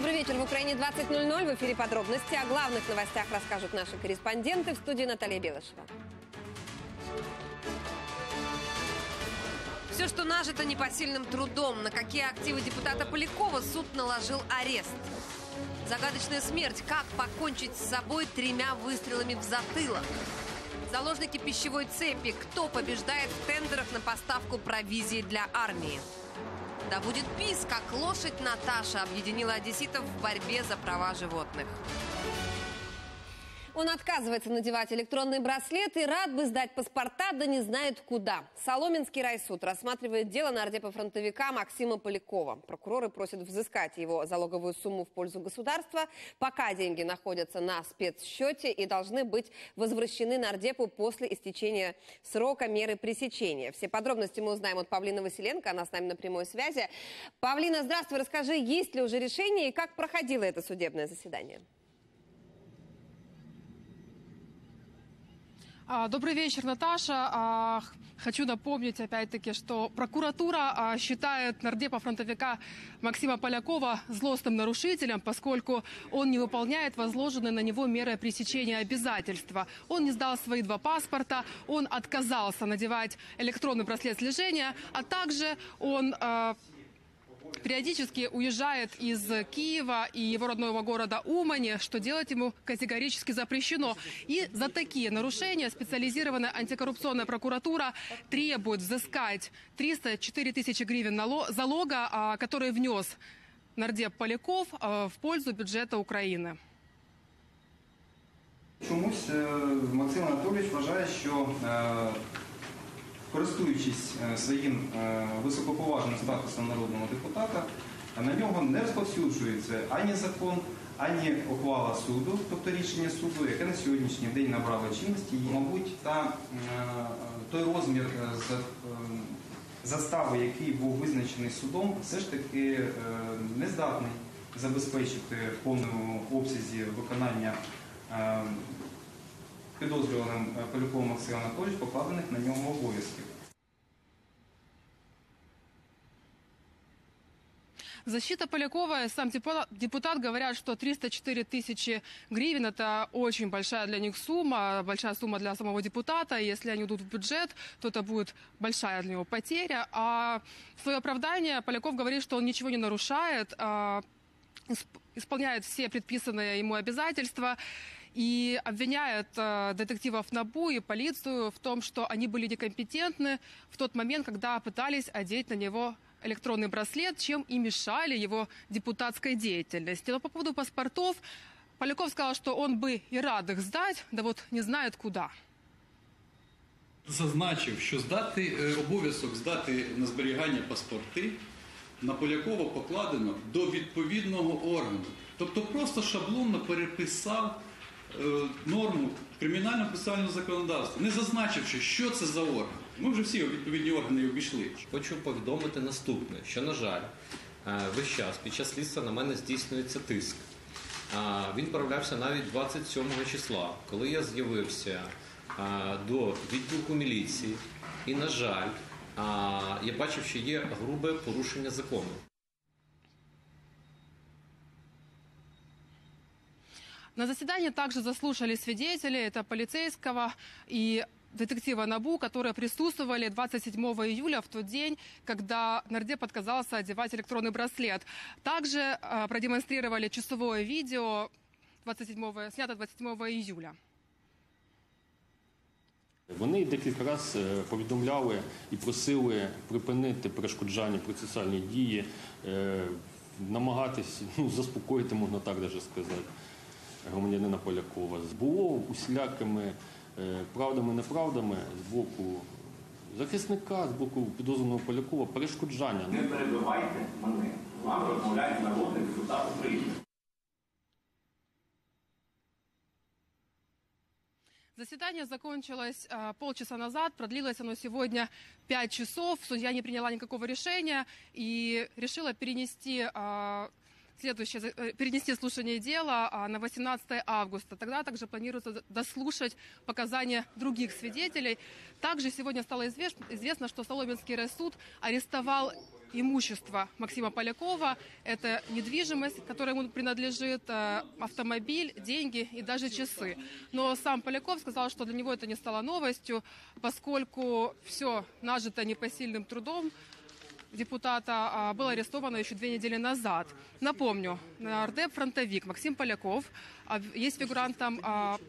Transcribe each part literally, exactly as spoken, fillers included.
Добрый вечер. В Украине двадцать ноль ноль. В эфире подробности. О главных новостях расскажут наши корреспонденты. В студии Наталья Белышева. Все, что нажито непосильным трудом. На какие активы депутата Полякова суд наложил арест? Загадочная смерть. Как покончить с собой тремя выстрелами в затылок? Заложники пищевой цепи. Кто побеждает в тендерах на поставку провизии для армии? Да будет ПиС, как лошадь Наташа объединила одесситов в борьбе за права животных. Он отказывается надевать электронный браслет и рад бы сдать паспорта, да не знает куда. Соломенский райсуд рассматривает дело нардепа-фронтовика Максима Полякова. Прокуроры просят взыскать его залоговую сумму в пользу государства. Пока деньги находятся на спецсчете и должны быть возвращены нардепу после истечения срока меры пресечения. Все подробности мы узнаем от Павлины Василенко, она с нами на прямой связи. Павлина, здравствуй, расскажи, есть ли уже решение и как проходило это судебное заседание? Добрый вечер, Наташа. Хочу напомнить, опять-таки, что прокуратура считает нардепа-фронтовика Максима Полякова злостным нарушителем, поскольку он не выполняет возложенные на него меры пресечения обязательства. Он не сдал свои два паспорта, он отказался надевать электронный браслет слежения, а также он периодически уезжает из Киева и его родного города Умани, что делать ему категорически запрещено. И за такие нарушения специализированная антикоррупционная прокуратура требует взыскать триста четыре тысячи гривен залога, который внес нардеп Поляков в пользу бюджета України. Чомусь Максим Анатолійович вважає, що користуючись своїм високоповажним статусом народного депутата, на нього не розповсюджується ані закон, ані ухвала суду, тобто рішення суду, яке на сьогоднішній день набрало чинності. І, мабуть, та, той розмір застави, який був визначений судом, все ж таки не здатний забезпечити в повному обсязі виконання підозрюваним Поляковым Максимом Анатольевичем покладених на нього обов'язків. Защита Полякова и сам депутат говорят, что триста четыре тысячи гривен – это очень большая для них сумма, большая сумма для самого депутата. И если они идут в бюджет, то это будет большая для него потеря. А в свое оправдание Поляков говорит, что он ничего не нарушает, исполняет все предписанные ему обязательства. И обвиняет э, детективов НАБУ и полицию в том, что они были некомпетентны в тот момент, когда пытались одеть на него электронный браслет, чем и мешали его депутатской деятельности. Но по поводу паспортов Поляков сказал, что он бы и рад их сдать, да вот не знает куда. Зазначив, що здати, обов'язок здати на зберігання паспорти на Полякова покладено до відповідного органу. Тобто просто шаблонно переписав норму кримінального процесуального законодавства, не зазначивши, що це за орган. Ми вже всі відповідні органи обійшли. Хочу повідомити наступне, що, на жаль, весь час під час слідства на мене здійснюється тиск. Він проявлявся навіть двадцять сьомого числа, коли я з'явився до відділку міліції. І, на жаль, я бачив, що є грубе порушення закону. На заседании также заслушали свидетелей, это полицейского и детектива НАБУ, которые присутствовали двадцать седьмого июля, в тот день, когда нардеп отказался одевать электронный браслет. Также э, продемонстрировали часовое видео, двадцять седьмого, снято двадцять седьмого июля. Вони декілька разів повідомляли і просили припинити перешкоджання процесуальні дії, намагатись ну, заспокоїти, можна так навіть сказати, громадянина Полякова. Було усілякими правдами-неправдами з боку захисника, з боку підозрюваного Полякова перешкоджання. Не перебивайте мене. Вам розмовляє народний депутат України. Заседание закончилось э, полчаса назад, продлилось оно сегодня пять часов. Судья не приняла никакого решения и решила перенести э, следующее, перенести слушание дела на восемнадцатое августа. Тогда также планируется дослушать показания других свидетелей. Также сегодня стало известно, что Соломенский райсуд арестовал имущество Максима Полякова. Это недвижимость, которая ему принадлежит, автомобиль, деньги и даже часы. Но сам Поляков сказал, что для него это не стало новостью, поскольку все нажито непосильным трудом депутата было арестовано еще две недели назад. Напомню, нардеп-фронтовик Максим Поляков есть фигурантом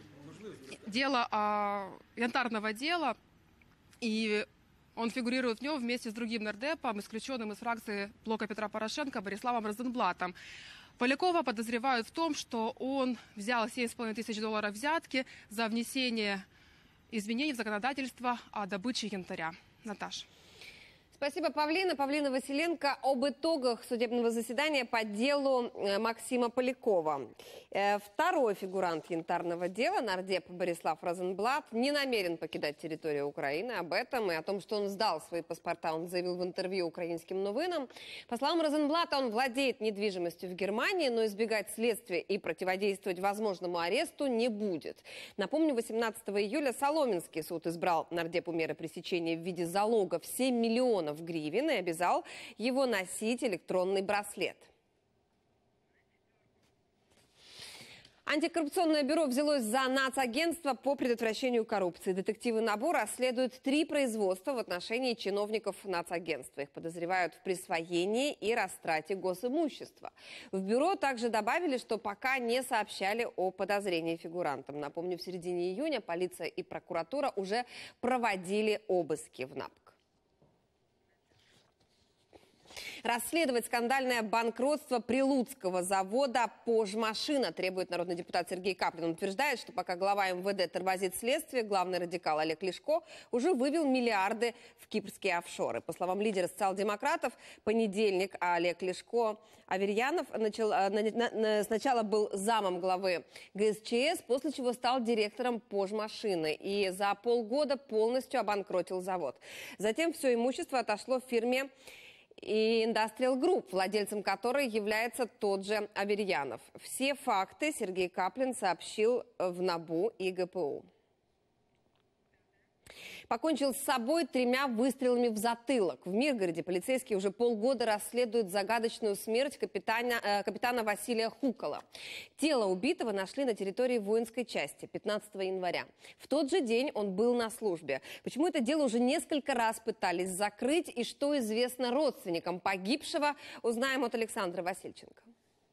дела, янтарного дела, и он фигурирует в нем вместе с другим нардепом, исключенным из фракции блока Петра Порошенко, Бориславом Розенблатом. Полякова подозревают в том, что он взял семь с половиной тысяч долларов взятки за внесение изменений в законодательство о добыче янтаря. Наташа. Спасибо, Павлина. Павлина Василенко об итогах судебного заседания по делу Максима Полякова. Второй фигурант янтарного дела, нардеп Борислав Розенблат, не намерен покидать территорию Украины. Об этом и о том, что он сдал свои паспорта, он заявил в интервью украинским новинам. По словам Розенблата, он владеет недвижимостью в Германии, но избегать следствия и противодействовать возможному аресту не будет. Напомню, восемнадцатого июля Соломенский суд избрал нардепу меры пресечения в виде залога в семь миллионов гривен и обязал его носить электронный браслет. Антикоррупционное бюро взялось за нацагентство по предотвращению коррупции. Детективы НАБУ расследуют три производства в отношении чиновников нацагентства. Их подозревают в присвоении и растрате госимущества. В бюро также добавили, что пока не сообщали о подозрении фигурантам. Напомню, в середине июня полиция и прокуратура уже проводили обыски в НАПК. Расследовать скандальное банкротство Прилуцкого завода «Пожмашина» требует народный депутат Сергей Каплин. Он утверждает, что пока глава эм вэ дэ тормозит следствие, главный радикал Олег Ляшко уже вывел миллиарды в кипрские офшоры. По словам лидера социал-демократов, понедельник Олег Ляшко Аверьянов начал, на, на, сначала был замом главы гэ эс че эс, после чего стал директором «Пожмашины» и за полгода полностью обанкротил завод. Затем все имущество отошло в фирме и Industrial Group, владельцем которой является тот же Аверьянов. Все факты Сергей Каплин сообщил в НАБУ и гэ пэ у. Покончил с собой тремя выстрелами в затылок. В Миргороде полицейские уже полгода расследуют загадочную смерть капитана, э, капитана Василия Хукала. Тело убитого нашли на территории воинской части пятнадцатого января. В тот же день он был на службе. Почему это дело уже несколько раз пытались закрыть и что известно родственникам погибшего, узнаем от Александра Васильченко.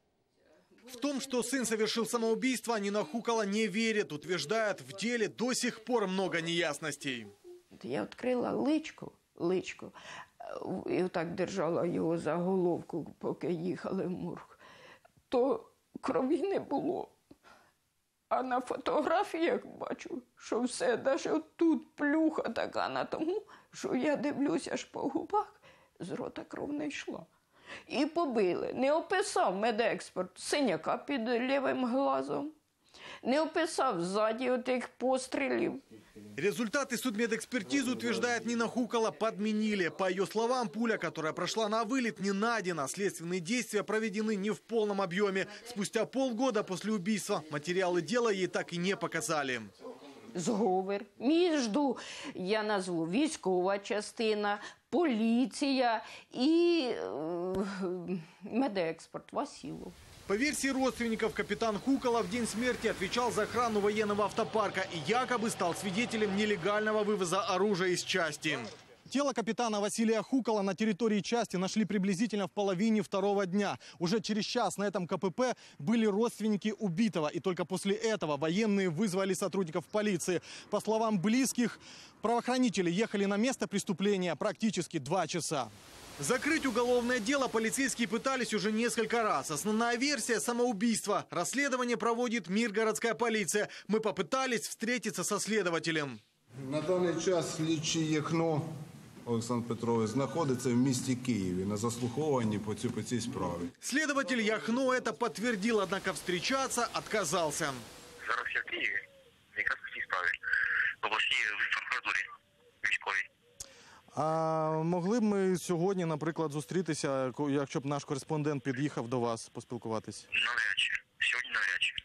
В том, что сын совершил самоубийство, Нина Хукала не верит. Утверждает, в деле до сих пор много неясностей. Я відкрила личку, личку, і так держала його за головку, поки їхали в морг. То крові не було. А на фотографіях бачу, що все, навіть тут плюха така на тому, що я дивлюся аж по губах, з рота кров не йшла. І побили. Не описав медекспорт синяка під лівим глазом. Не описав ззаді отих пострілів. Результаты судмедэкспертизы, утверждает Нина Хукала, подменили. По ее словам, пуля, которая прошла на вылет, не найдена. Следственные действия проведены не в полном объеме. Спустя полгода после убийства материалы дела ей так и не показали. Зговір між, я назву, військова частина, поліція і е, медекспорт Василов. По версии родственников, капитан Хукала в день смерти отвечал за охрану военного автопарка и якобы стал свидетелем нелегального вывоза оружия из части. Тело капитана Василия Хукала на территории части нашли приблизительно в половине второго дня. Уже через час на этом ка пэ пэ были родственники убитого. И только после этого военные вызвали сотрудников полиции. По словам близких, правоохранители ехали на место преступления практически два часа. Закрыть уголовное дело полицейские пытались уже несколько раз. Основная версия – самоубийство. Расследование проводит Миргородская полиция. Мы попытались встретиться со следователем. На даний час слідчий Яхно Олександр Петрович знаходиться в місті Києві на заслуховуванні по цій, по цій справі. Следователь Яхно это подтвердил, однако встречаться отказался. Зараз я в Києві, якраз по цій справі, в обласній прокуратурі військовій. А могли б ми сьогодні, наприклад, зустрітися, якщо б наш кореспондент під'їхав до вас поспілкуватись? Навряд чи. Сьогодні навряд чи.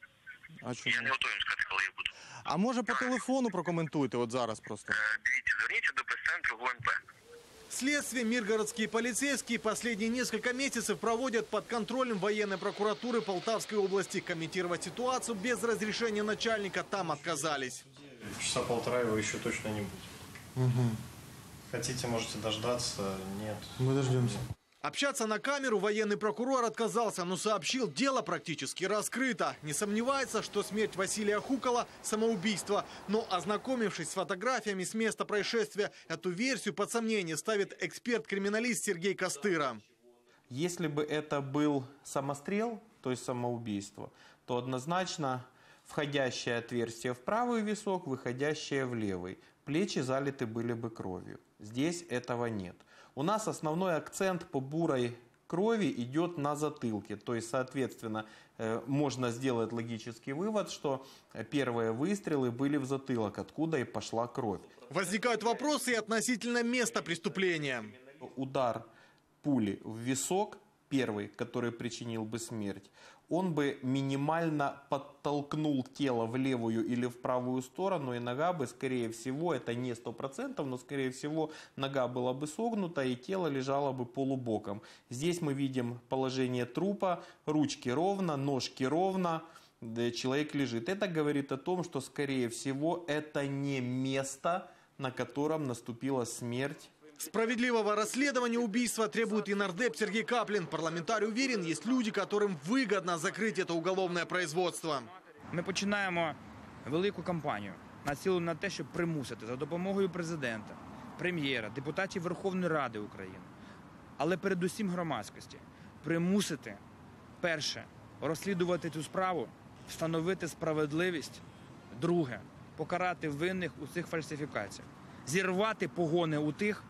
А чому? Я не готовий сказати, коли я буду. А може по телефону прокоментуйте от зараз просто? Дивіться, зверніться до прес-центру ГУНП. Следствие миргородские полицейские последние несколько месяцев проводят под контролем военной прокуратуры Полтавской области. Комментировать ситуацию без разрешения начальника там отказались. Часа полтора его еще точно не будет. Угу. Хотите, можете дождаться. Нет. Мы дождемся. Общаться на камеру военный прокурор отказался, но сообщил, дело практически раскрыто. Не сомневается, что смерть Василия Хукала – самоубийство. Но, ознакомившись с фотографиями с места происшествия, эту версию под сомнение ставит эксперт-криминалист Сергей Костыра. Если бы это был самострел, то есть самоубийство, то однозначно входящее отверстие в правый висок, выходящее в левый. Плечи залиты были бы кровью. Здесь этого нет. У нас основной акцент по бурой крови идет на затылке. То есть, соответственно, можно сделать логический вывод, что первые выстрелы были в затылок, откуда и пошла кровь. Возникают вопросы и относительно места преступления. Удар пули в висок, первый, который причинил бы смерть, он бы минимально подтолкнул тело в левую или в правую сторону, и нога бы, скорее всего, это не сто процентов, но, скорее всего, нога была бы согнута, и тело лежало бы полубоком. Здесь мы видим положение трупа, ручки ровно, ножки ровно, человек лежит. Это говорит о том, что, скорее всего, это не место, на котором наступила смерть. Справедливого расследования убийства требует и нардеп Сергей Каплин. Парламентарий уверен, есть люди, которым выгодно закрыть это уголовное производство. Ми починаємо велику кампанію, націлену на те, щоб примусити за допомогою президента, прем'єра, депутатів Верховної Ради України, але передусім громадськості, примусити, перше, розслідувати цю справу, встановити справедливість, друге, покарати винних у цих фальсифікаціях, зірвати погони у тих,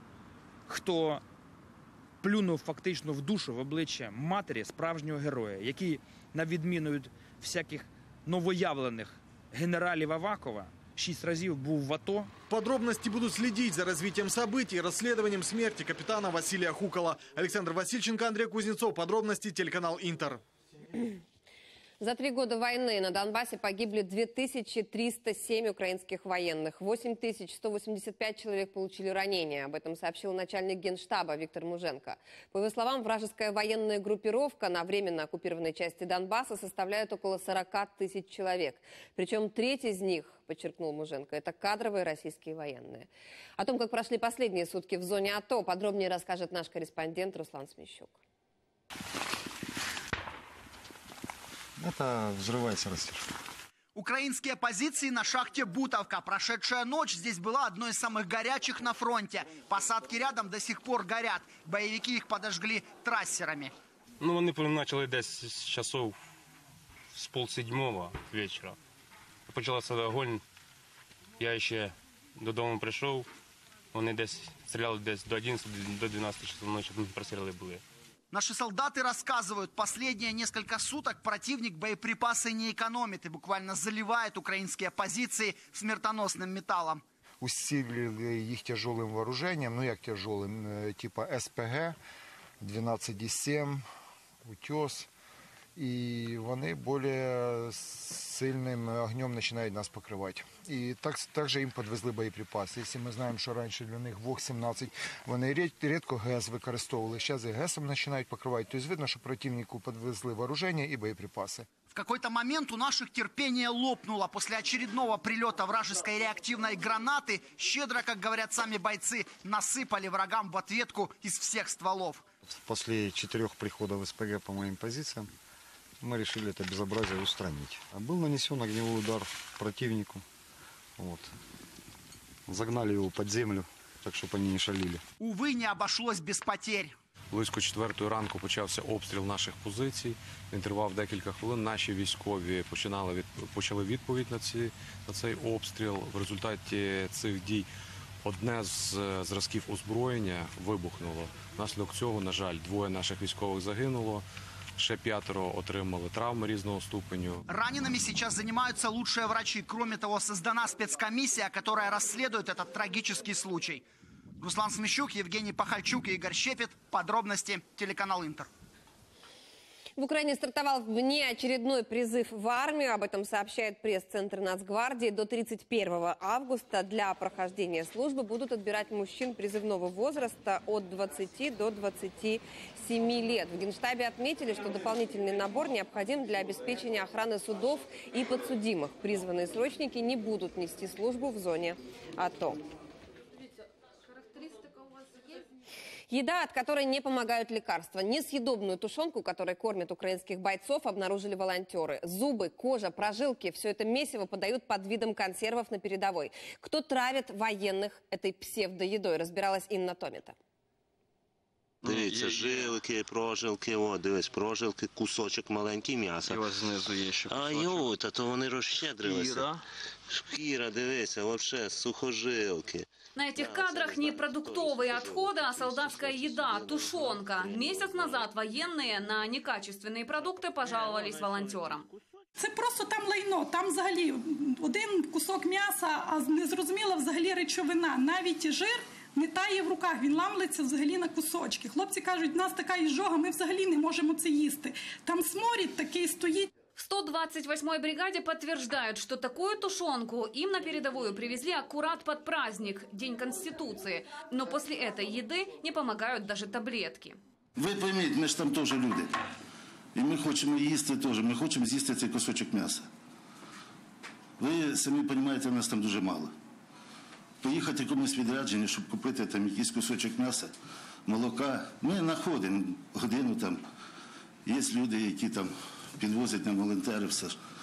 хто плюнув фактично в душу, в обличчя матері справжнього героя, який, на відміну від всяких новоявлених генералів Авакова, шість разів був в АТО. Подробности будут следить за развитием событий и расследованием смерти капитана Василия Хукала. Александр Васильченко, Андрей Кузнецов. Подробности телеканал Интер. За три года войны на Донбассе погибли две тысячи триста семь украинских военных. восемь тысяч сто восемьдесят пять человек получили ранения. Об этом сообщил начальник Генштаба Виктор Муженко. По его словам, вражеская военная группировка на временно оккупированной части Донбасса составляет около сорока тысяч человек. Причем треть из них, подчеркнул Муженко, это кадровые российские военные. О том, как прошли последние сутки в зоне АТО, подробнее расскажет наш корреспондент Руслан Смещук. Это взрывается растяжка. Украинские позиции на шахте Бутовка. Прошедшая ночь здесь была одной из самых горячих на фронте. Посадки рядом до сих пор горят. Боевики их подожгли трассерами. Ну, вони почали десь з часов з полседьмого вечора. Почався огонь. Я ще додому прийшов. Вони десь стріляли десь до одинадцяти, до дванадцяти часов ночі простріли були. Наши солдаты рассказывают, последние несколько суток противник боеприпасы не экономит и буквально заливает украинские позиции смертоносным металлом. Усилили их тяжелым вооружением, ну як тяжелым, типа СПГ, дванадцять сім, утес. І вони більш сильним огнем починають нас покривати. І так, також їм підвезли боєприпаси. Якщо ми знаємо, що раніше для них ВОГ сімнадцять, вони рідко ГЕС використовували, зараз і ГЕСом починають покривати. Тобто видно, що противнику підвезли вооруження і боєприпаси. В какой-то момент у наших терпение лопнуло. После очередного прилета вражеской реактивной гранаты щедро, как говорят сами бойцы, насыпали врагам в ответку из всех стволов. После четырех приходов СПГ по моим позициям мы решили это безобразие устранить. Был нанесен огневой удар противнику. Вот. Загнали его под землю, так чтобы они не шалили. Увы, не обошлось без потерь. Близько четвертої ранку почався обстріл наших позицій. Він тривав декілька хвилин. Наші військові починали від, почали відповідь на, ці, на цей обстріл. В результаті цих дій одне з зразків озброєння вибухнуло. Внаслідок цього, на жаль, двоє наших військових загинуло. Ще пятеро отримали травми різного ступеню. Ранеными сейчас занимаются лучшие врачи. Кроме того, создана спецкомиссия, которая расследует этот трагический случай. Руслан Смещук, Евгений Пахальчук и Игорь Щепет. Подробности телеканал Интер. В Украине стартовал внеочередной призыв в армию. Об этом сообщает пресс-центр Нацгвардии. До тридцать первого августа для прохождения службы будут отбирать мужчин призывного возраста от двадцати до двадцати семи лет. В Генштабе отметили, что дополнительный набор необходим для обеспечения охраны судов и подсудимых. Призванные срочники не будут нести службу в зоне АТО. Еда, от которой не помогают лекарства. Несъедобную тушенку, которой кормят украинских бойцов, обнаружили волонтеры. Зубы, кожа, прожилки – все это месиво подают под видом консервов на передовой. Кто травит военных этой псевдоедой, разбиралась Инна Томита. Дивіться, жилки, прожилки, о, дивись, прожилки, кусочок маленький м'яса. І ось знизу є ще А кусочок. йо, та то вони розщедрилися. Шкіра. Шкіра, дивися, вообще, сухожилки. На этих кадрах не продуктовые отходы, а солдатская еда, тушенка. Месяц назад военные на некачественные продукты пожаловались волонтерам. Це просто там лайно, там взагалі один кусок м'яса, а незрозуміла взагалі речовина. Навіть жир не тає в руках, він ламлиться взагалі на кусочки. Хлопці кажуть, у нас така іжога, ми взагалі не можемо це їсти. Там сморід такий стоїть. В сто двадцать восьмой бригаде подтверждают, что такую тушенку им на передовую привезли аккурат под праздник, День Конституции. Но после этой еды не помогают даже таблетки. Ви пойміть, ми ж там теж люди. І ми хочемо їсти теж, ми хочемо з'їсти цей кусочок м'яса. Ви самі розумієте, у нас там дуже мало. Поїхати комусь відрядження, щоб купити там якийсь кусочок м'яса, молока. Ми знаходимо годину там. Є люди, які там підвозять нам волонтери, все.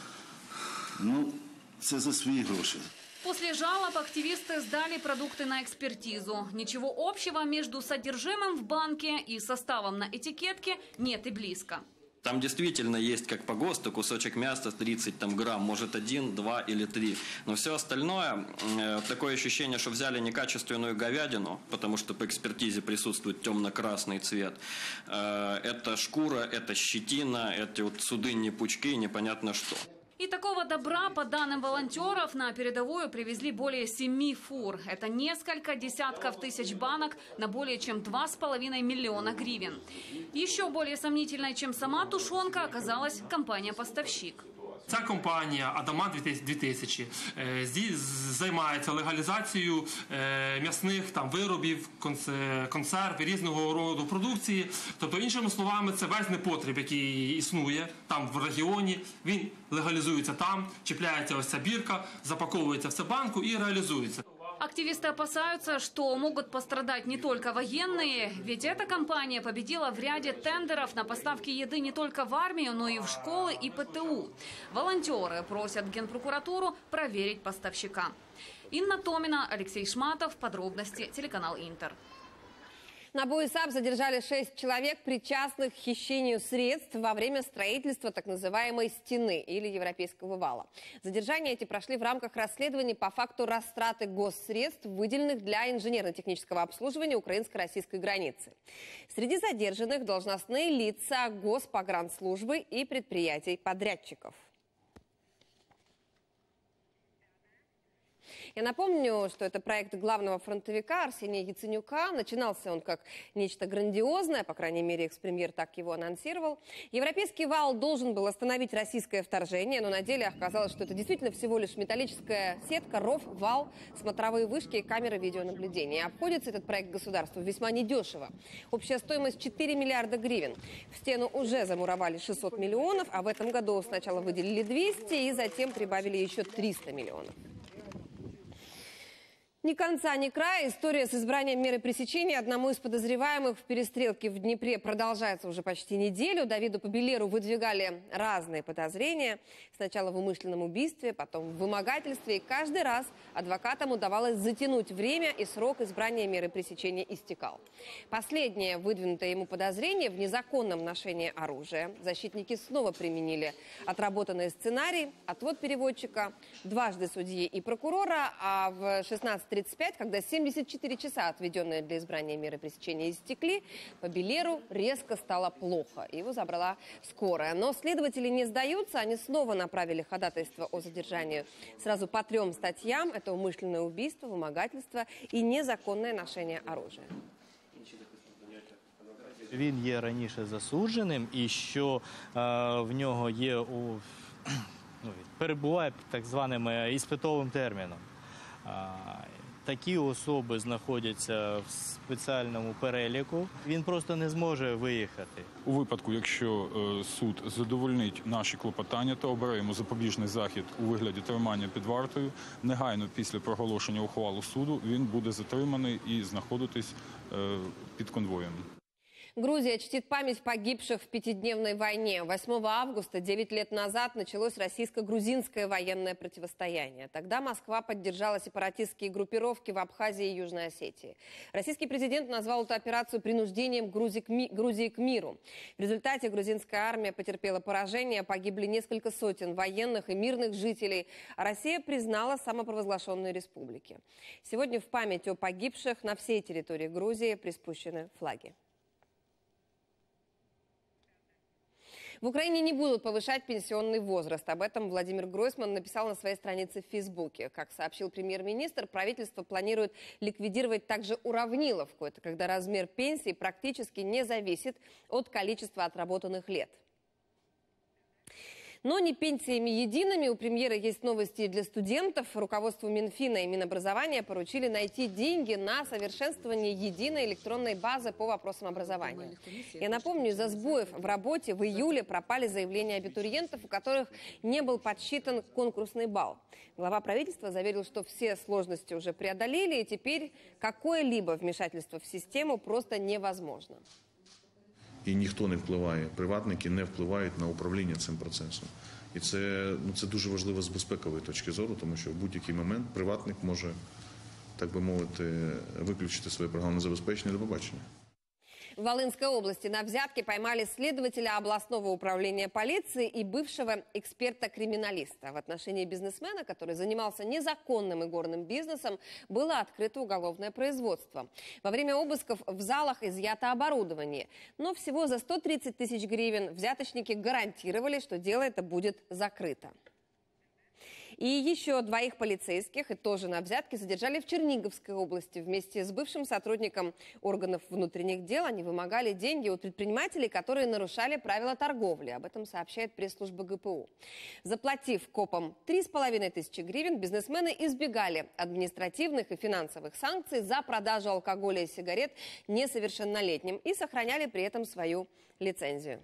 Ну, це за свої гроші. После жалоб активисты сдали продукты на экспертизу. Ничего общего между содержимым в банке и составом на этикетке нет и близко. Там действительно есть, как по ГОСТу, кусочек мяса тридцать там, грамм, может один, два или три. Но все остальное, э, такое ощущение, что взяли некачественную говядину, потому что по экспертизе присутствует темно-красный цвет. Э, это шкура, это щетина, эти вот судынные пучки, непонятно что. И такого добра, по данным волонтеров, на передовую привезли более семи фур. Это несколько десятков тысяч банок на более чем два с половиной миллиона гривен. Еще более сомнительной, чем сама тушенка, оказалась компания-поставщик. Ця компанія «Адамант дві тисячі» займається легалізацією м'ясних там виробів, консерв, різного роду продукції. Тобто, іншими словами, це весь непотріб, який існує там в регіоні. Він легалізується там, чіпляється ось ця бірка, запаковується в цю банку і реалізується. Активисты опасаются, что могут пострадать не только военные, ведь эта компания победила в ряде тендеров на поставки еды не только в армию, но и в школы и ПТУ. Волонтеры просят Генпрокуратуру проверить поставщика. Инна Томина, Алексей Шматов. Подробности телеканал Интер. На Буйсап задержали шесть человек, причастных к хищению средств во время строительства так называемой «стены» или Европейского вала. Задержания эти прошли в рамках расследования по факту растраты госсредств, выделенных для инженерно-технического обслуживания украинско-российской границы. Среди задержанных должностные лица Госпогранслужбы и предприятий-подрядчиков. Я напомню, что это проект главного фронтовика Арсения Яценюка. Начинался он как нечто грандиозное, по крайней мере, экс-премьер так его анонсировал. Европейский вал должен был остановить российское вторжение, но на деле оказалось, что это действительно всего лишь металлическая сетка, ров, вал, смотровые вышки и камеры видеонаблюдения. И обходится этот проект государству весьма недешево. Общая стоимость четыре миллиарда гривен. В стену уже замуровали шестьсот миллионов, а в этом году сначала выделили двести и затем прибавили еще триста миллионов. Ни конца, ни края. История с избранием меры пресечения одному из подозреваемых в перестрелке в Днепре продолжается уже почти неделю. Давиду Побелеру выдвигали разные подозрения. Сначала в умышленном убийстве, потом в вымогательстве. И каждый раз адвокатам удавалось затянуть время, и срок избрания меры пресечения истекал. Последнее выдвинутое ему подозрение в незаконном ношении оружия. Защитники снова применили отработанный сценарий, отвод переводчика, дважды судьи и прокурора, а в шестнадцать тридцать пять, когда семьдесят четыре часа, отведенные для избрания меры пресечения, истекли, по Белеру резко стало плохо. Его забрала скорая. Но следователи не сдаются. Они снова направили ходатайство о задержании сразу по трем статьям. Это умышленное убийство, вымогательство и незаконное ношение оружия. Він є раніше засудженим і що е, в нього є у ну, перебуває під так званим іспитовим терміном. Е, такі особи знаходяться в спеціальному переліку. Він просто не зможе виїхати. У випадку, якщо е, суд задовольнить наші клопотання, то оберемо запобіжний захід у вигляді тримання під вартою. Негайно після проголошення ухвали суду він буде затриманий і знаходитись е, під конвоєм. Грузия чтит память погибших в пятидневной войне. восьмого августа, девять лет назад, началось российско-грузинское военное противостояние. Тогда Москва поддержала сепаратистские группировки в Абхазии и Южной Осетии. Российский президент назвал эту операцию принуждением Грузии к, ми- Грузии к миру. В результате грузинская армия потерпела поражение, погибли несколько сотен военных и мирных жителей, а Россия признала самопровозглашенные республики. Сегодня в память о погибших на всей территории Грузии приспущены флаги. В Украине не будут повышать пенсионный возраст. Об этом Владимир Гройсман написал на своей странице в Фейсбуке. Как сообщил премьер-министр, правительство планирует ликвидировать также уравниловку. Это когда размер пенсии практически не зависит от количества отработанных лет. Но не пенсиями едиными. У премьера есть новости и для студентов. Руководству Минфина и Минобразования поручили найти деньги на совершенствование единой электронной базы по вопросам образования. Я напомню, из-за сбоев в работе в июле пропали заявления абитуриентов, у которых не был подсчитан конкурсный балл. Глава правительства заверил, что все сложности уже преодолели, и теперь какое-либо вмешательство в систему просто невозможно. І ніхто не впливає, приватники не впливають на управління цим процесом. І це, ну, це дуже важливо з безпекової точки зору, тому що в будь-який момент приватник може, так би мовити, виключити своє програмне забезпечення до побачення. В Волынской области на взятке поймали следователя областного управления полиции и бывшего эксперта-криминалиста. В отношении бизнесмена, который занимался незаконным игорным бизнесом, было открыто уголовное производство. Во время обысков в залах изъято оборудование. Но всего за сто тридцать тысяч гривен взяточники гарантировали, что дело это будет закрыто. И еще двоих полицейских, и тоже на взятке, задержали в Черниговской области. Вместе с бывшим сотрудником органов внутренних дел они вымогали деньги у предпринимателей, которые нарушали правила торговли. Об этом сообщает пресс-служба ГПУ. Заплатив копам три с половиной тысячи гривен, бизнесмены избегали административных и финансовых санкций за продажу алкоголя и сигарет несовершеннолетним и сохраняли при этом свою лицензию.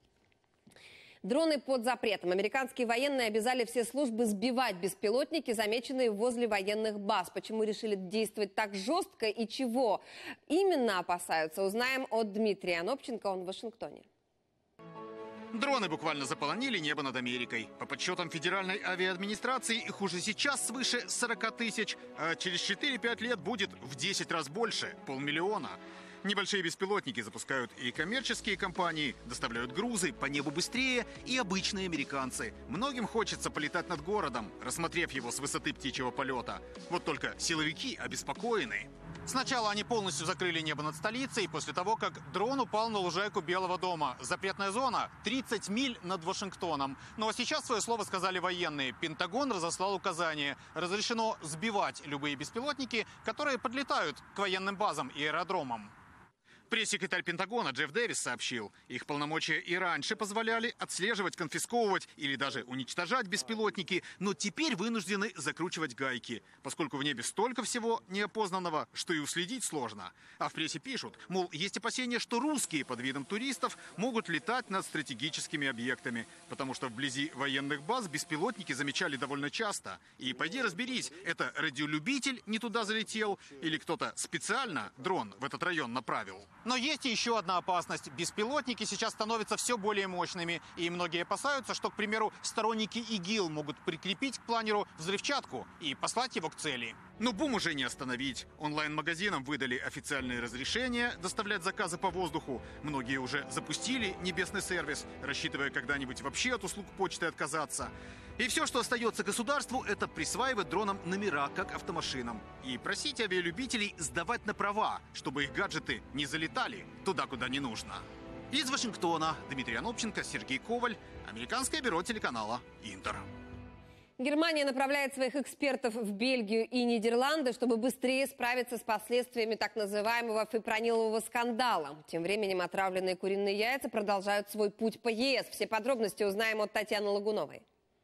Дроны под запретом. Американские военные обязали все службы сбивать беспилотники, замеченные возле военных баз. Почему решили действовать так жестко и чего именно опасаются, узнаем от Дмитрия Анопченко, он в Вашингтоне. Дроны буквально заполонили небо над Америкой. По подсчетам Федеральной авиаадминистрации, их уже сейчас свыше сорока тысяч, а через четыре-пять лет будет в десять раз больше – полмиллиона. Небольшие беспилотники запускают и коммерческие компании, доставляют грузы по небу быстрее и обычные американцы. Многим хочется полетать над городом, рассмотрев его с высоты птичьего полета. Вот только силовики обеспокоены. Сначала они полностью закрыли небо над столицей, после того, как дрон упал на лужайку Белого дома. Запретная зона – тридцать миль над Вашингтоном. Ну а сейчас свое слово сказали военные. Пентагон разослал указание. Разрешено сбивать любые беспилотники, которые подлетают к военным базам и аэродромам. Пресс-секретарь Пентагона Джефф Дэвис сообщил, их полномочия и раньше позволяли отслеживать, конфисковывать или даже уничтожать беспилотники, но теперь вынуждены закручивать гайки, поскольку в небе столько всего неопознанного, что и уследить сложно. А в прессе пишут, мол, есть опасения, что русские под видом туристов могут летать над стратегическими объектами, потому что вблизи военных баз беспилотники замечали довольно часто. И пойди разберись, это радиолюбитель не туда залетел или кто-то специально дрон в этот район направил. Но есть еще одна опасность. Беспилотники сейчас становятся все более мощными. И многие опасаются, что, к примеру, сторонники ИГИЛ могут прикрепить к планеру взрывчатку и послать его к цели. Но бум уже не остановить. Онлайн-магазинам выдали официальные разрешения доставлять заказы по воздуху. Многие уже запустили небесный сервис, рассчитывая когда-нибудь вообще от услуг почты отказаться. И все, что остается государству, это присваивать дронам номера, как автомашинам. И просить авиалюбителей сдавать на права, чтобы их гаджеты не залетали туда, куда не нужно. Из Вашингтона Дмитрий Анопченко, Сергей Коваль, американское бюро телеканала «Интер». Германия направляет своих экспертов в Бельгию и Нидерланды, чтобы быстрее справиться с последствиями так называемого фипронилового скандала. Тем временем отравленные куриные яйца продолжают свой путь по ЕС. Все подробности узнаем от Татьяны Лагуновой.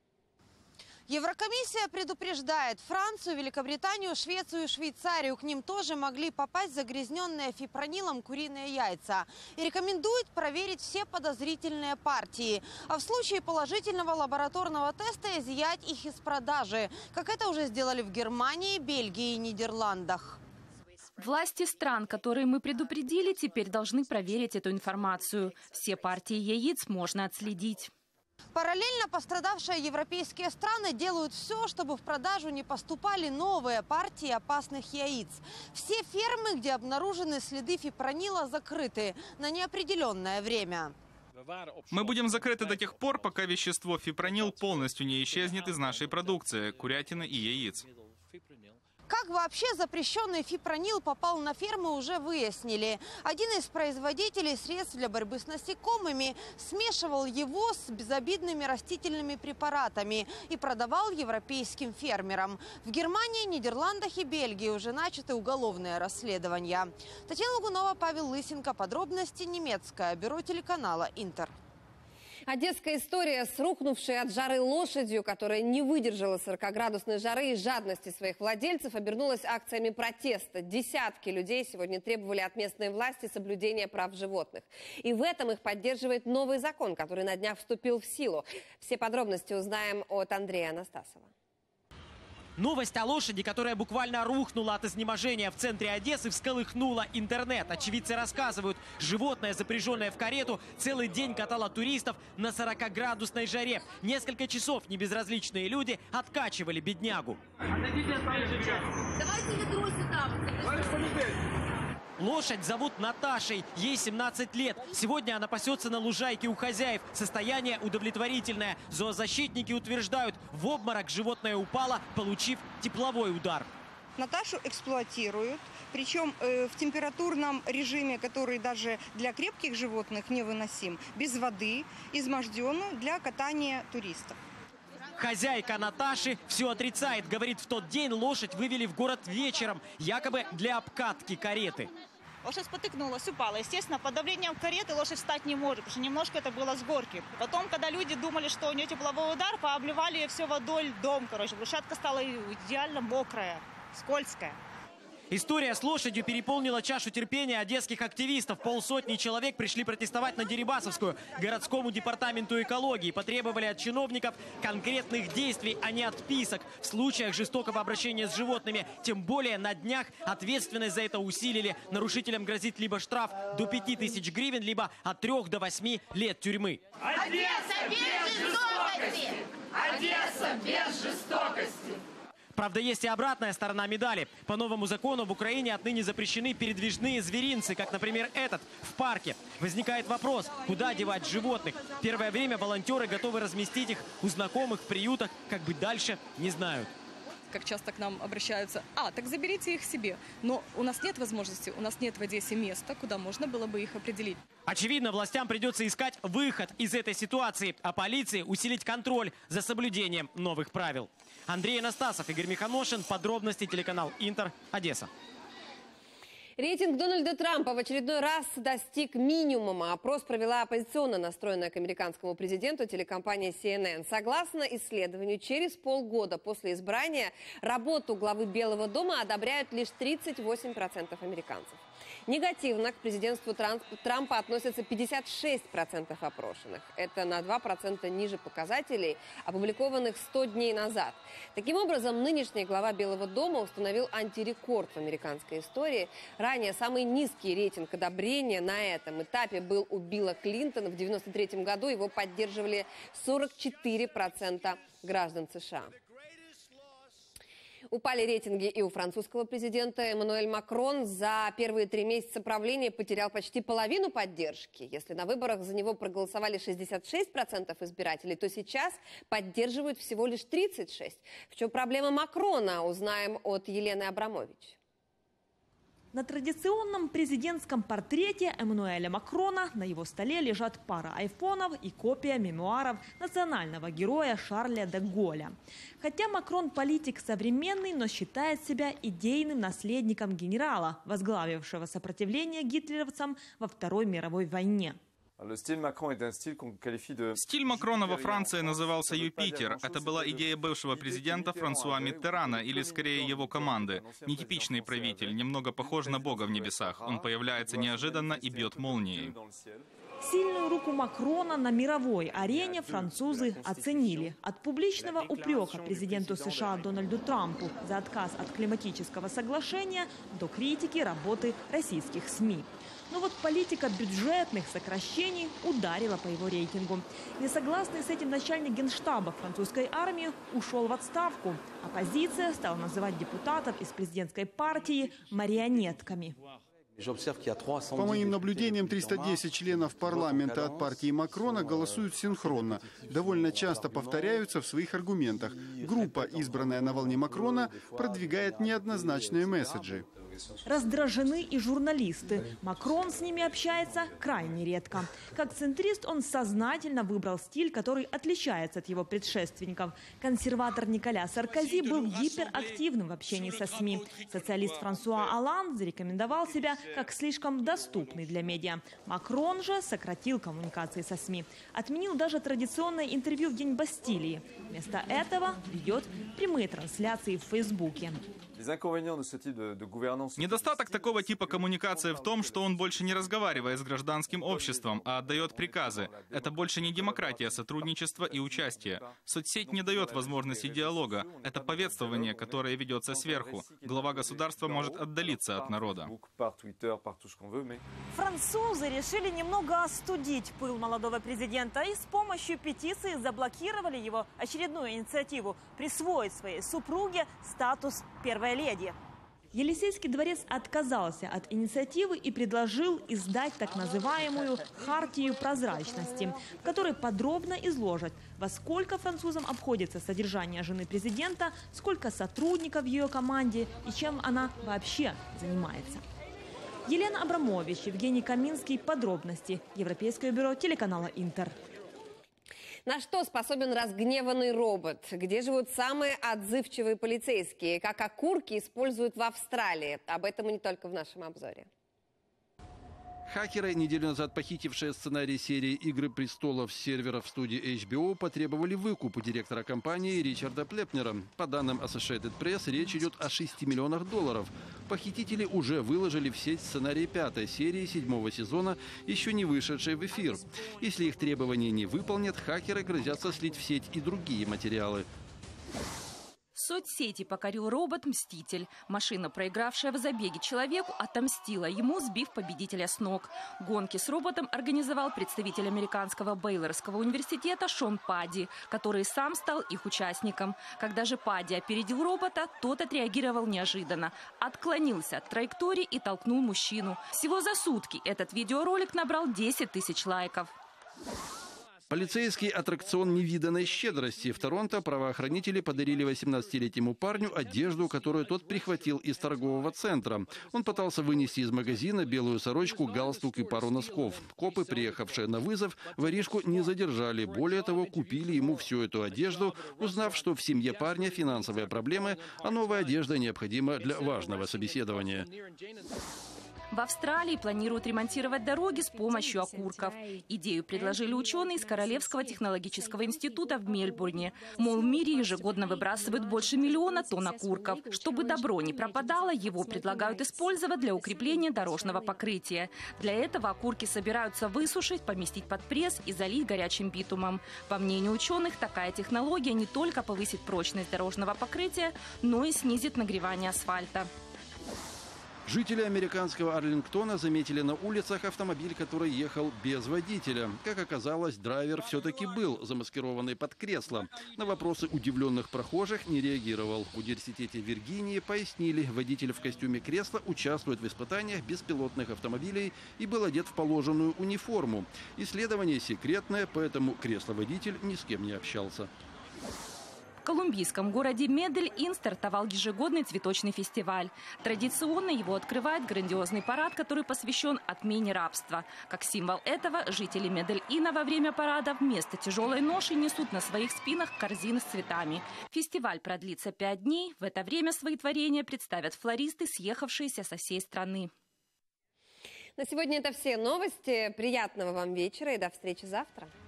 Еврокомиссия предупреждает: Францию, Великобританию, Швецию и Швейцарию. К ним тоже могли попасть загрязненные фипронилом куриные яйца. И рекомендует проверить все подозрительные партии. А в случае положительного лабораторного теста изъять их из продажи. Как это уже сделали в Германии, Бельгии и Нидерландах. Власти стран, которые мы предупредили, теперь должны проверить эту информацию. Все партии яиц можно отследить. Параллельно пострадавшие европейские страны делают все, чтобы в продажу не поступали новые партии опасных яиц. Все фермы, где обнаружены следы фипронила, закрыты на неопределенное время. Мы будем закрыты до тех пор, пока вещество фипронил полностью не исчезнет из нашей продукции, курятины и яиц. Как вообще запрещенный фипронил попал на фермы, уже выяснили. Один из производителей средств для борьбы с насекомыми смешивал его с безобидными растительными препаратами и продавал европейским фермерам. В Германии, Нидерландах и Бельгии уже начаты уголовные расследования. Татьяна Лагунова, Павел Лысенко. Подробности немецкое бюро телеканала «Интер». Одесская история с рухнувшей от жары лошадью, которая не выдержала сорокаградусной жары и жадности своих владельцев, обернулась акциями протеста. Десятки людей сегодня требовали от местной власти соблюдения прав животных. И в этом их поддерживает новый закон, который на днях вступил в силу. Все подробности узнаем от Андрея Анастасова. Новость о лошади, которая буквально рухнула от изнеможения в центре Одессы, всколыхнула интернет. Очевидцы рассказывают, животное, запряженное в карету, целый день катало туристов на сорокаградусной жаре. Несколько часов небезразличные люди откачивали беднягу. Давайте ведро сюда. Лошадь зовут Наташей, ей семнадцать лет. Сегодня она пасется на лужайке у хозяев. Состояние удовлетворительное. Зоозащитники утверждают, в обморок животное упало, получив тепловой удар. Наташу эксплуатируют, причем э, в температурном режиме, который даже для крепких животных невыносим, без воды, изможденную для катания туристов. Хозяйка Наташи все отрицает. Говорит, в тот день лошадь вывели в город вечером, якобы для обкатки кареты. Лошадь спотыкнулась, упала. Естественно, под давлением кареты лошадь встать не может, потому что немножко это было с горки. Потом, когда люди думали, что у нее тепловой удар, пообливали ее все водой, льдом, короче. Брусчатка стала идеально мокрая, скользкая. История с лошадью переполнила чашу терпения одесских активистов. Полсотни человек пришли протестовать на Дерибасовскую. Городскому департаменту экологии потребовали от чиновников конкретных действий, а не отписок в случаях жестокого обращения с животными. Тем более на днях ответственность за это усилили. Нарушителям грозит либо штраф до пяти тысяч гривен, либо от трех до восьми лет тюрьмы. Одесса без жестокости! Одесса без жестокости! Правда, есть и обратная сторона медали. По новому закону в Украине отныне запрещены передвижные зверинцы, как, например, этот, в парке. Возникает вопрос, куда девать животных. В первое время волонтеры готовы разместить их у знакомых в приютах, как быть дальше, не знают. Как часто к нам обращаются: а, так заберите их себе. Но у нас нет возможности, у нас нет в Одессе места, куда можно было бы их определить. Очевидно, властям придется искать выход из этой ситуации, а полиции усилить контроль за соблюдением новых правил. Андрей Анастасов, Игорь Миханошин. Подробности телеканал «Интер», Одесса. Рейтинг Дональда Трампа в очередной раз достиг минимума. Опрос провела оппозиционно настроенная к американскому президенту телекомпания си эн эн. Согласно исследованию, через полгода после избрания работу главы Белого дома одобряют лишь тридцать восемь процентов американцев. Негативно к президентству Трампа относятся пятьдесят шесть процентов опрошенных. Это на два процента ниже показателей, опубликованных сто дней назад. Таким образом, нынешний глава Белого дома установил антирекорд в американской истории. Ранее самый низкий рейтинг одобрения на этом этапе был у Билла Клинтона. В девяносто третьем году его поддерживали сорок четыре процента граждан США. Упали рейтинги и у французского президента. Эммануэль Макрон за первые три месяца правления потерял почти половину поддержки. Если на выборах за него проголосовали шестьдесят шесть процентов избирателей, то сейчас поддерживают всего лишь тридцать шесть процентов. В чем проблема Макрона, узнаем от Елены Абрамович. На традиционном президентском портрете Эммануэля Макрона на его столе лежат пара айфонов и копия мемуаров национального героя Шарля де Голля. Хотя Макрон политик современный, но считает себя идейным наследником генерала, возглавившего сопротивление гитлеровцам во Второй мировой войне. Стиль Макрона во Франции назывался «Юпитер». Это была идея бывшего президента Франсуа Миттерана, или скорее его команды. Нетипичный правитель, немного похож на Бога в небесах. Он появляется неожиданно и бьет молнией. Сильную руку Макрона на мировой арене французы оценили. От публичного упрека президенту США Дональду Трампу за отказ от климатического соглашения до критики работы российских СМИ. Но вот политика бюджетных сокращений ударила по его рейтингу. Несогласный с этим начальник генштаба французской армии ушел в отставку. Оппозиция стала называть депутатов из президентской партии марионетками. По моим наблюдениям, триста десять членов парламента от партии Макрона голосуют синхронно. Довольно часто повторяются в своих аргументах. Группа, избранная на волне Макрона, продвигает неоднозначные месседжи. Раздражены и журналисты. Макрон с ними общается крайне редко. Как центрист он сознательно выбрал стиль, который отличается от его предшественников. Консерватор Николя Саркози был гиперактивным в общении со СМИ. Социалист Франсуа Олланд зарекомендовал себя как слишком доступный для медиа. Макрон же сократил коммуникации со СМИ. Отменил даже традиционное интервью в День Бастилии. Вместо этого ведет прямые трансляции в Фейсбуке. Недостаток такого типа коммуникации в том, что он больше не разговаривает с гражданским обществом, а отдает приказы. Это больше не демократия, сотрудничество и участие. Соцсеть не дает возможности диалога. Это повествование, которое ведется сверху. Глава государства может отдалиться от народа. Французы решили немного остудить пыл молодого президента и с помощью петиции заблокировали его очередную инициативу присвоить своей супруге статус первой леди. Елисейский дворец отказался от инициативы и предложил издать так называемую «Хартию прозрачности», в которой подробно изложат, во сколько французам обходится содержание жены президента, сколько сотрудников в ее команде и чем она вообще занимается. Елена Абрамович, Евгений Каминский. Подробности. Европейское бюро телеканала «Интер». На что способен разгневанный робот? Где живут самые отзывчивые полицейские? Как окурки используют в Австралии? Об этом и не только в нашем обзоре. Хакеры, неделю назад похитившие сценарий серии «Игры престолов» с серверов студии эйч би о, потребовали выкуп у директора компании Ричарда Плепнера. По данным Associated Press, речь идет о шести миллионах долларов. Похитители уже выложили в сеть сценарий пятой серии седьмого сезона, еще не вышедшей в эфир. Если их требования не выполнят, хакеры грозятся слить в сеть и другие материалы. Соцсети покорил робот-мститель. Машина, проигравшая в забеге человеку, отомстила ему, сбив победителя с ног. Гонки с роботом организовал представитель американского Бейлорского университета Шон Падди, который сам стал их участником. Когда же Падди опередил робота, тот отреагировал неожиданно. Отклонился от траектории и толкнул мужчину. Всего за сутки этот видеоролик набрал десять тысяч лайков. Полицейский аттракцион невиданной щедрости. В Торонто правоохранители подарили восемнадцатилетнему парню одежду, которую тот прихватил из торгового центра. Он пытался вынести из магазина белую сорочку, галстук и пару носков. Копы, приехавшие на вызов, воришку не задержали. Более того, купили ему всю эту одежду, узнав, что в семье парня финансовые проблемы, а новая одежда необходима для важного собеседования. В Австралии планируют ремонтировать дороги с помощью окурков. Идею предложили ученые из Королевского технологического института в Мельбурне. Мол, в мире ежегодно выбрасывают больше миллиона тонн окурков. Чтобы добро не пропадало, его предлагают использовать для укрепления дорожного покрытия. Для этого окурки собираются высушить, поместить под пресс и залить горячим битумом. По мнению ученых, такая технология не только повысит прочность дорожного покрытия, но и снизит нагревание асфальта. Жители американского Арлингтона заметили на улицах автомобиль, который ехал без водителя. Как оказалось, драйвер все-таки был замаскированный под кресло. На вопросы удивленных прохожих не реагировал. В университете Виргинии пояснили, водитель в костюме кресла участвует в испытаниях беспилотных автомобилей и был одет в положенную униформу. Исследование секретное, поэтому кресловодитель ни с кем не общался. В колумбийском городе Медельин стартовал ежегодный цветочный фестиваль. Традиционно его открывает грандиозный парад, который посвящен отмене рабства. Как символ этого, жители Медельина во время парада вместо тяжелой ноши несут на своих спинах корзины с цветами. Фестиваль продлится пять дней. В это время свои творения представят флористы, съехавшиеся со всей страны. На сегодня это все новости. Приятного вам вечера и до встречи завтра.